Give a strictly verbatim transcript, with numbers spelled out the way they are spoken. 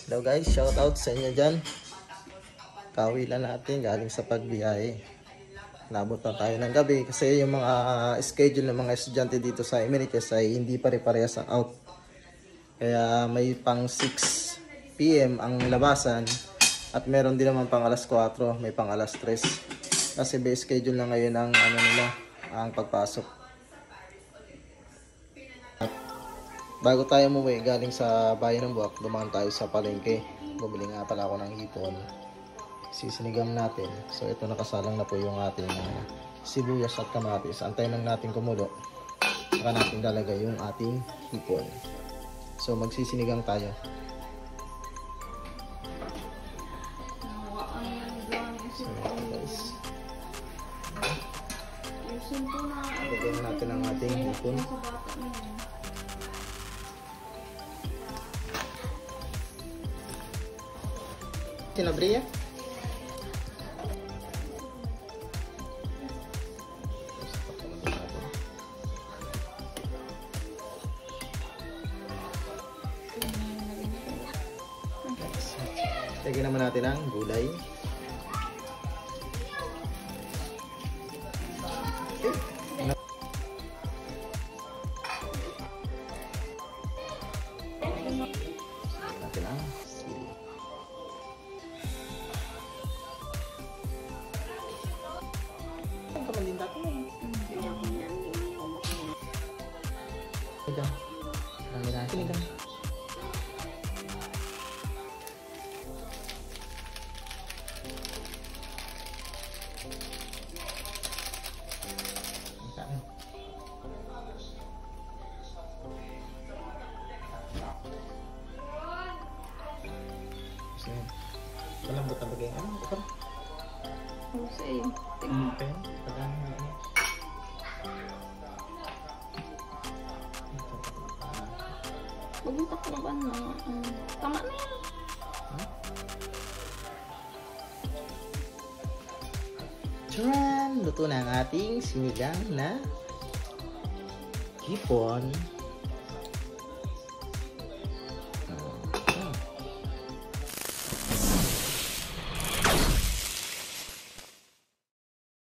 Hello guys, shout out sa inyo dyan. Kawilan natin galing sa pagbiyahe. Nabot na tayo ng gabi kasi yung mga uh, schedule ng mga estudyante dito sa Emeritus ay hindi pare-parehas ang out. Kaya may pang six p m ang labasan at meron din naman pang alas kwatro, may pang alas tres. Kasi may schedule na ngayon ang ano nila, ang pagpasok. Bago tayo umuwi galing sa bayan ng Buwak, dumaan tayo sa palengke. Bumili nga pala ako ng hipon. Sisinigang natin. So ito nakasalang na po yung ating uh, sibuyas at kamatis. Antayin lang natin kumulo. Saka natin lalagay yung ating hipon. So magsisinigang tayo. So guys. Lagyan natin ang ating hipon. Tinabria? Lagyan naman natin ang gulay. Natin ang sili. Ang kamalin natin eh. Ito. Ang natin ito. Malambot na bagay. Ano? Ito? Ano sa iyo? Okay. Pagano na ito. Huwag mo takloban na. Tama na yan. Huh? Tcharan! Luto na ang ating sinigang na hipon.